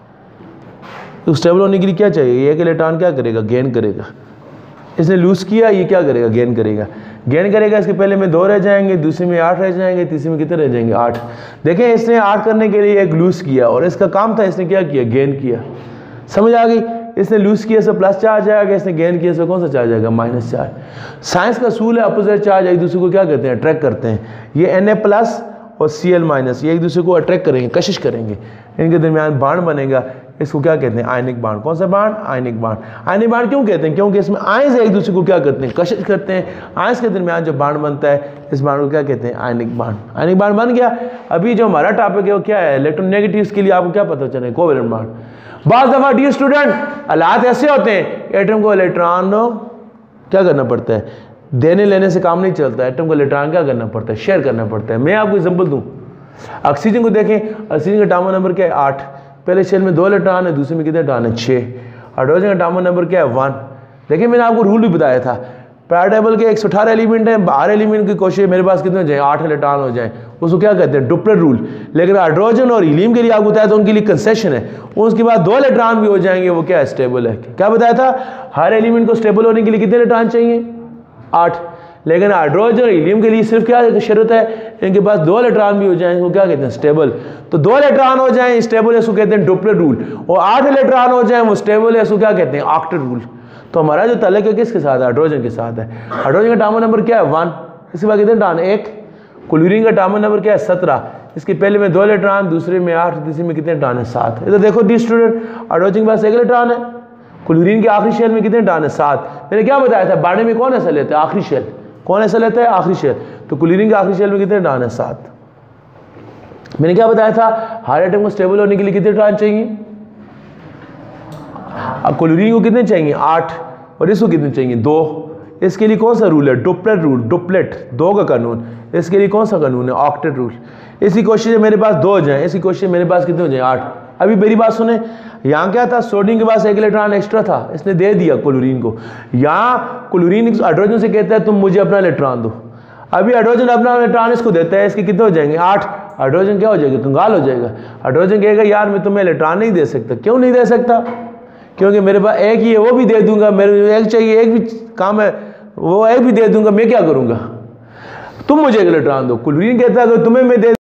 Speaker 1: तो स्टेबल होने के लिए क्या चाहिए? एक इलेक्ट्रॉन क्या करेगा? गेन करेगा। इसने लूज किया, ये क्या करेगा? गेन करेगा। गेन करेगा, इसके पहले में 2 रह जाएंगे, दूसरे में 8 रह जाएंगे, तीसरे में कितने रह जाएंगे? 8। देखें, इसने 8 करने के लिए एक लूज किया और इसका काम था, इसने क्या किया? गेन किया। समझ आ गई? इसने लूज किया से प्लस चार्ज आएगा, इसने गेन किया से कौन सा चार्ज आएगा? Minus charge. साइंस का असूल है अपोजिट चार्ज एक दूसरे को क्या कहते हैं? अट्रैक्ट करते हैं। ये Na+ और Cl- ये एक दूसरे को अट्रैक्ट करेंगे, कशिश करेंगे, इनके दरमियान बांड बनेगा। इसको क्या कहते हैं? Ionic bond. कौन सा bond? Ionic bond. Ionic bond क्यों कहते हैं? क्योंकि इसमें आयंस एक दूसरे को क्या करते हैं? कशिश करते हैं। आयंस के दरमियान जो बांड बनता है, इस बांड को क्या कहते हैं? Ionic bond. आयनिक बांड बन गया। अभी जो हमारा टॉपिक है वो क्या है? इलेक्ट्रोनेगेटिव्स के लिए आपको क्या पता चले? Covalent bond. बाज़ दफ़ा डियर स्टूडेंट हालात ऐसे होते हैं, एटम को इलेक्ट्रॉन क्या करना पड़ता है? देने लेने से काम नहीं चलता। एटम को इलेक्ट्रॉन क्या करना पड़ता है? शेयर करना पड़ता है। मैं आपको एग्जांपल दूं, ऑक्सीजन को देखें, ऑक्सीजन का अटॉमिक नंबर क्या है? 8। पहले शेल में 2 इलेक्ट्रॉन है, दूसरे में कितने इलेक्ट्रॉन है? 6। हाइड्रोजन का अटॉमिक नंबर क्या है? 1। देखिए, मैंने आपको रूल भी बताया था, पीरियोडिक टेबल के 118 एलिमेंट हैं, 12 एलिमेंट की कोशिश मेरे पास कितने हो जाए? 8 इलेक्ट्रॉन हो जाए। उसको क्या कहते हैं? Duplet rule. लेकिन हाइड्रोजन और हीलियम के लिए आपको बताया था उनके लिए कंसेशन है, उसके बाद 2 इलेक्ट्रॉन भी हो जाएंगे, वो क्या है? स्टेबल है। क्या बताया था? हर एलिमेंट को स्टेबल होने के लिए कितने इलेक्ट्रॉन चाहिए? 8। लेकिन हाइड्रोजन और हीलियम के लिए सिर्फ क्या शर्त है? इनके पास 2 इलेक्ट्रॉन भी हो जाएं, वो क्या कहते हैं? स्टेबल। तो 2 इलेक्ट्रॉन हो जाएं स्टेबल है, इसको कहते हैं डुप्लेट रूल। और 8 इलेक्ट्रॉन हो जाएं वो स्टेबल है, इसको क्या कहते हैं? Octet rule. तो हमारा जो तल्लुक है किसके साथ है? हाइड्रोजन के साथ है। हाइड्रोजन का अटॉमिक नंबर क्या है? 1। इसके बाद कितने इलेक्ट्रॉन? 1। क्लोरीन का अटॉमिक नंबर क्या है? 17। इसके पहले में 2 इलेक्ट्रॉन, दूसरे में 8, तीसरे में कितने इलेक्ट्रॉन है? 7। इधर देखो डी स्टूडेंट, हाइड्रोजन के पास 1 इलेक्ट्रॉन है, क्लोरीन के आखिरी शेल में कितने इलेक्ट्रॉन है? 7। मैंने क्या बताया था? बाड़े में कौन ऐसा लेता है? आखिरी शेल। कौन ऐसा लेता है? आखिरी शेल। तो क्लोरीन के आखिरी शेल में कितने इलेक्ट्रॉन है? 7। मैंने क्या बताया था? हर एटम को स्टेबल होने के लिए कितने इलेक्ट्रॉन चाहिए? अब क्लोरीन को कितने चाहिए? 8। और इसको कितने चाहिए? 2। इसके लिए कौन सा रूल है? Duplet rule. डुप्लेट 2 का कानून। इसके लिए कौन सा कानून है? Octet rule. इसकी कोशिश मेरे पास 2 हो जाए, इसकी कोशिश मेरे पास कितने हो जाए? 8। अभी मेरी बात सुने, यहाँ क्या था? सोडियम के पास 1 इलेक्ट्रॉन एक्स्ट्रा था, इसने दे दिया क्लोरीन को। यहाँ क्लोरीन हाइड्रोजन से कहता है तुम मुझे अपना इलेक्ट्रॉन दो। अभी हाइड्रोजन अपना इलेक्ट्रॉन इसको देता है, इसके कितने हो जाएंगे? 8। हाइड्रोजन क्या हो जाएगा? कंगाल हो जाएगा। हाइड्रोजन कहेगा यार मैं तुम्हें इलेक्ट्रॉन नहीं दे सकता। क्यों नहीं दे सकता? क्योंकि मेरे पास 1 ही है, वो भी दे दूंगा। मेरे 1 चाहिए, 1 भी काम है, वो 1 भी दे दूंगा, मैं क्या करूंगा? तुम मुझे एक इलेक्ट्रॉन दो। क्लोरीन कहता है अगर तुम्हें मैं दे